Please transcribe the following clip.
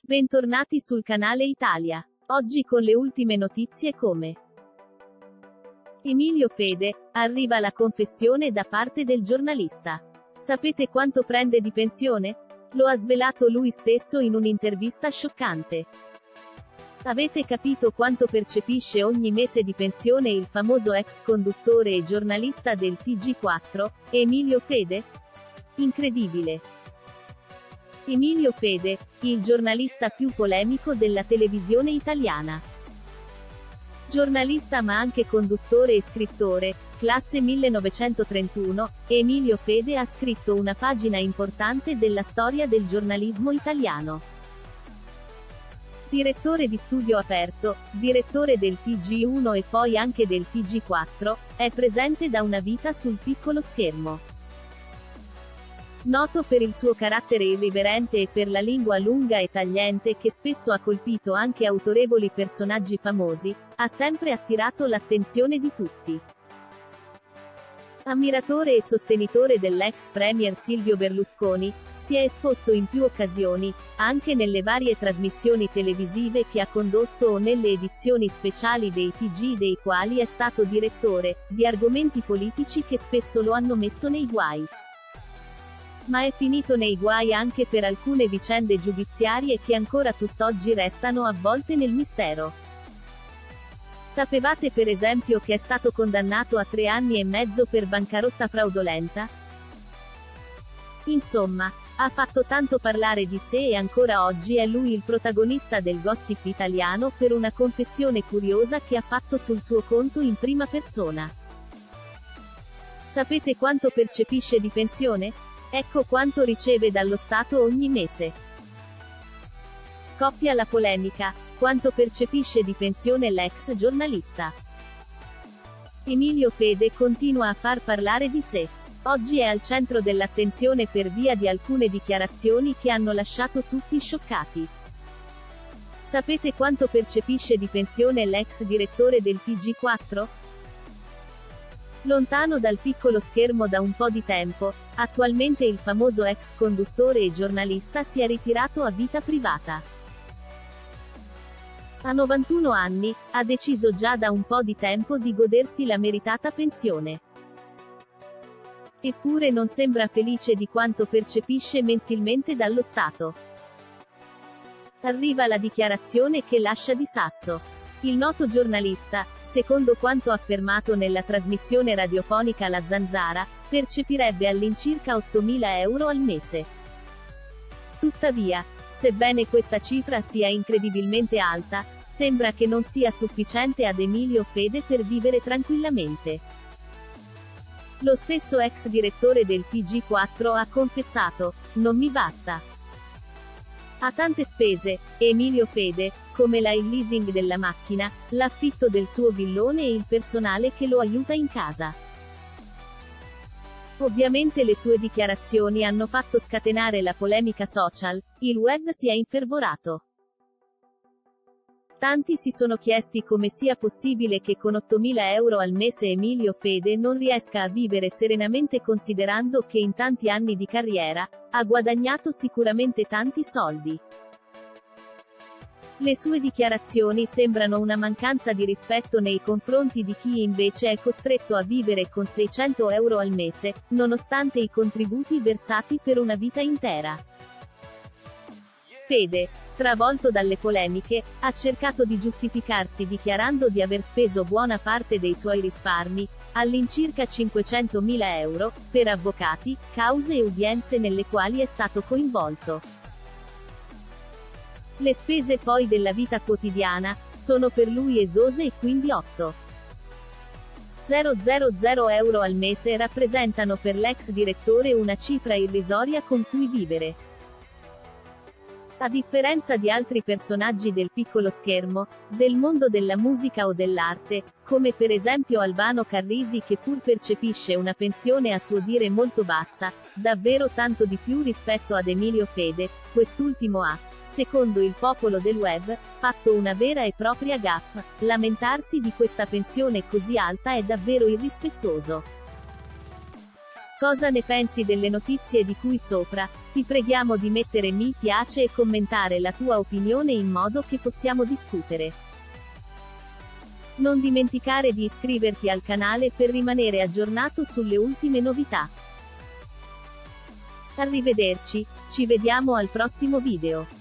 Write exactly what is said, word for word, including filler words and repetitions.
Bentornati sul canale Italia. Oggi con le ultime notizie come Emilio Fede, arriva la confessione da parte del giornalista. Sapete quanto prende di pensione? Lo ha svelato lui stesso in un'intervista scioccante. Avete capito quanto percepisce ogni mese di pensione il famoso ex conduttore e giornalista del T G quattro, Emilio Fede? Incredibile. Emilio Fede, il giornalista più polemico della televisione italiana. Giornalista ma anche conduttore e scrittore, classe millenovecentotrentuno, Emilio Fede ha scritto una pagina importante della storia del giornalismo italiano. Direttore di Studio Aperto, direttore del T G uno e poi anche del T G quattro, è presente da una vita sul piccolo schermo. Noto per il suo carattere irriverente e per la lingua lunga e tagliente che spesso ha colpito anche autorevoli personaggi famosi, ha sempre attirato l'attenzione di tutti. Ammiratore e sostenitore dell'ex premier Silvio Berlusconi, si è esposto in più occasioni, anche nelle varie trasmissioni televisive che ha condotto o nelle edizioni speciali dei T G dei quali è stato direttore, di argomenti politici che spesso lo hanno messo nei guai. Ma è finito nei guai anche per alcune vicende giudiziarie che ancora tutt'oggi restano avvolte nel mistero. Sapevate per esempio che è stato condannato a tre anni e mezzo per bancarotta fraudolenta? Insomma, ha fatto tanto parlare di sé e ancora oggi è lui il protagonista del gossip italiano per una confessione curiosa che ha fatto sul suo conto in prima persona. Sapete quanto percepisce di pensione? Ecco quanto riceve dallo Stato ogni mese. Scoppia la polemica. Quanto percepisce di pensione l'ex giornalista? Emilio Fede continua a far parlare di sé. Oggi è al centro dell'attenzione per via di alcune dichiarazioni che hanno lasciato tutti scioccati. Sapete quanto percepisce di pensione l'ex direttore del T G quattro? Lontano dal piccolo schermo da un po' di tempo, attualmente il famoso ex conduttore e giornalista si è ritirato a vita privata. A novantuno anni, ha deciso già da un po' di tempo di godersi la meritata pensione. Eppure non sembra felice di quanto percepisce mensilmente dallo Stato. Arriva la dichiarazione che lascia di sasso. Il noto giornalista, secondo quanto affermato nella trasmissione radiofonica La Zanzara, percepirebbe all'incirca ottomila euro al mese. Tuttavia, sebbene questa cifra sia incredibilmente alta, sembra che non sia sufficiente ad Emilio Fede per vivere tranquillamente. Lo stesso ex direttore del T G quattro ha confessato: "Non mi basta". Ha tante spese, Emilio Fede, come la il leasing della macchina, l'affitto del suo villone e il personale che lo aiuta in casa. Ovviamente le sue dichiarazioni hanno fatto scatenare la polemica social, il web si è infervorato. Tanti si sono chiesti come sia possibile che con ottomila euro al mese Emilio Fede non riesca a vivere serenamente considerando che in tanti anni di carriera, ha guadagnato sicuramente tanti soldi. Le sue dichiarazioni sembrano una mancanza di rispetto nei confronti di chi invece è costretto a vivere con seicento euro al mese, nonostante i contributi versati per una vita intera. Fede, travolto dalle polemiche, ha cercato di giustificarsi dichiarando di aver speso buona parte dei suoi risparmi, all'incirca cinquecentomila euro, per avvocati, cause e udienze nelle quali è stato coinvolto. Le spese poi della vita quotidiana sono per lui esose e quindi ottocento euro al mese rappresentano per l'ex direttore una cifra irrisoria con cui vivere. A differenza di altri personaggi del piccolo schermo, del mondo della musica o dell'arte, come per esempio Albano Carrisi che pur percepisce una pensione a suo dire molto bassa, davvero tanto di più rispetto ad Emilio Fede, quest'ultimo ha, secondo il popolo del web, fatto una vera e propria gaffe. Lamentarsi di questa pensione così alta è davvero irrispettoso. Cosa ne pensi delle notizie di cui sopra? Ti preghiamo di mettere mi piace e commentare la tua opinione in modo che possiamo discutere. Non dimenticare di iscriverti al canale per rimanere aggiornato sulle ultime novità. Arrivederci, ci vediamo al prossimo video.